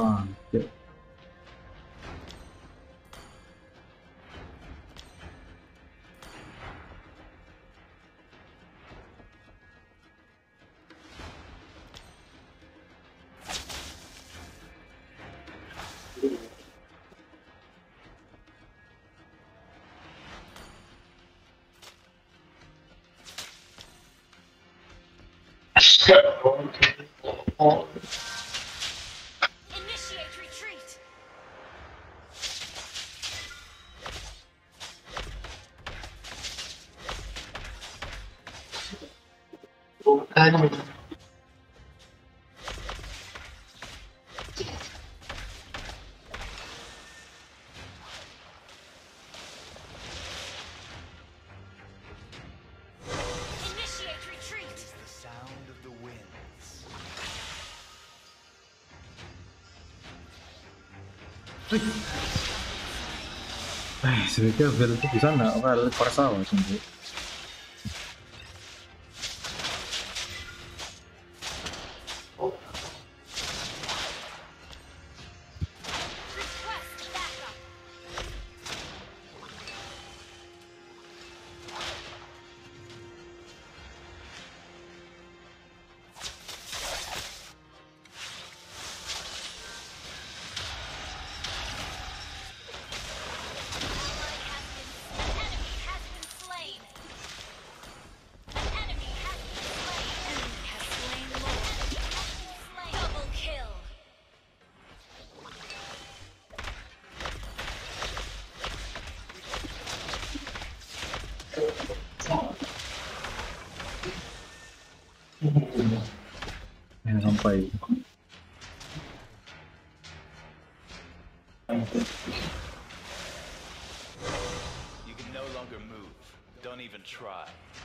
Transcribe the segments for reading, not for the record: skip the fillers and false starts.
Bangke. Initiate retreat. Initiate retreat. The sound of the winds. Sebaiknya build itu di sana, well, Koresawa sendiri. Request backup. Enemy has been slain. An enemy has been slain. Enemy has slain Lord. Double kill. Yang sampai. You can no longer move. Don't even try.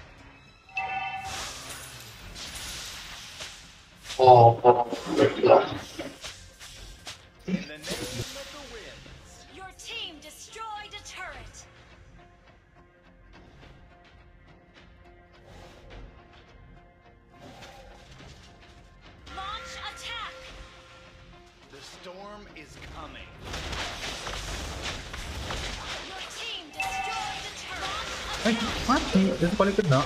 In the name of the winds. Your team destroyed a turret. Launch attack. The storm is coming. Your team destroyed a turret. Mati, itu paling kena.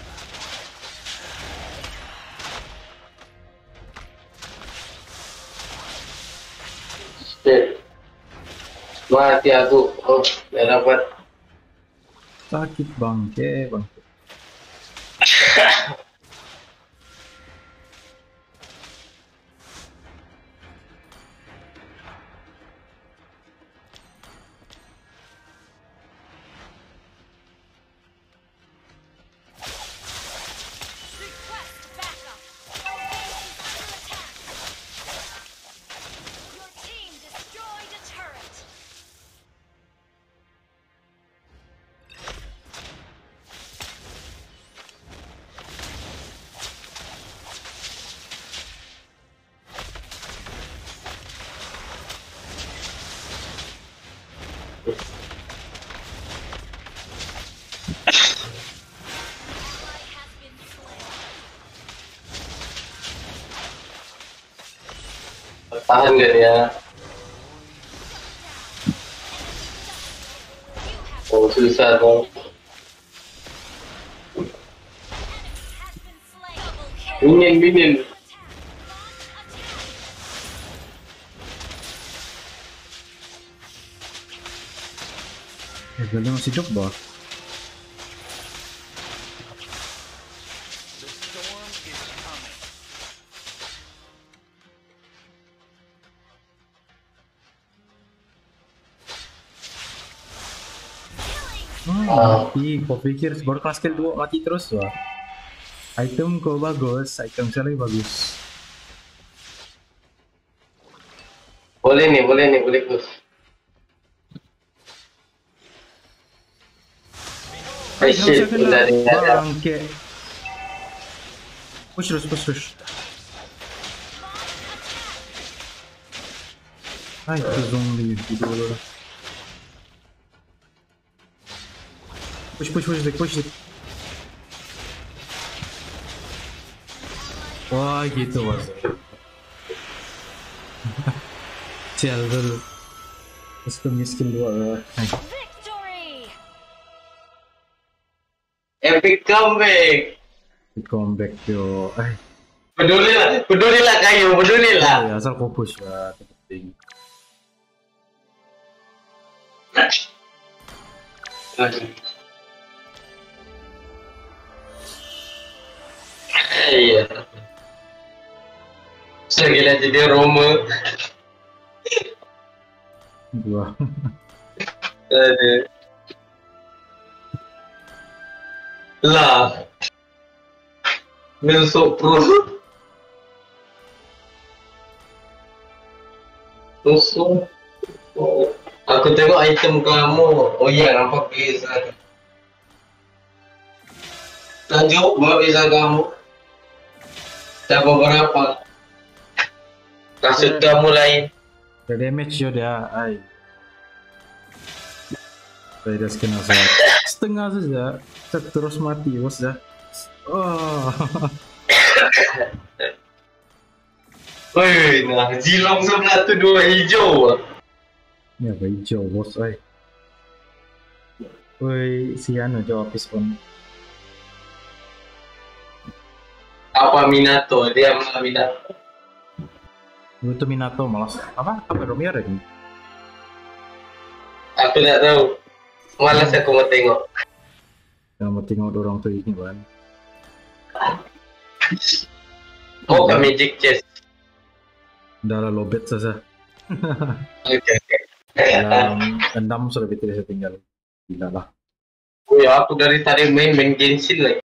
Mati aku. Oh, gak dapat. Sakit bangke. Request backup. Our base is under attack. Your team destroyed a turret. Ally has been slain. Tahan gak ya? Oh, susah dong. Has been slain. Double kill. Minion, minion. Buildnya masih coba. The storm is coming. Mati, kau pikir baru kelas skill 2 mati terus wah. Item kau bagus, item saya lagi bagus. Boleh nih, boleh Gus. Shit, udah ada. Bangke. Push terus. Ay, itu zombie gitu dulu. Push Zik. Wah, gitu mas. Sial dulu. Custom skill 2. Victory! Epic comeback. Comeback yo. Pedulilah kayu, pedulilah. Ya, asal kau push lah, itu penting. Iya. Segila jadi Roma. Gua. Aduh. Lah. Nusuk pro. Nusuk. Oh. Aku tengok item kamu. Oh iya, nampak bisa. Lanjut buat bisa kamu. Dah beberapa. Dah sudah mulai. Ada damage yo dia, ay. Saya dah kena saya. Setengah saja, terus mati bos dah. Oh. Woi, nah Zilong sebelah tu dua hijau. Ya, apa hijau bos, ay. Woi, si Anu jawab pun. Apa Minato? Dia malah Minato. Itu Minato malas. Apa Romeo ini? Aku tak tahu. Malas aku mau tengok. Yang mau tengok orang tuh ini kan. Oh, ke Magic Chest. Darah lobet saja. Oke. Dalam 6 sudah bisa tinggal. Gila lah. Oh ya, aku dari tadi main Genshin lagi.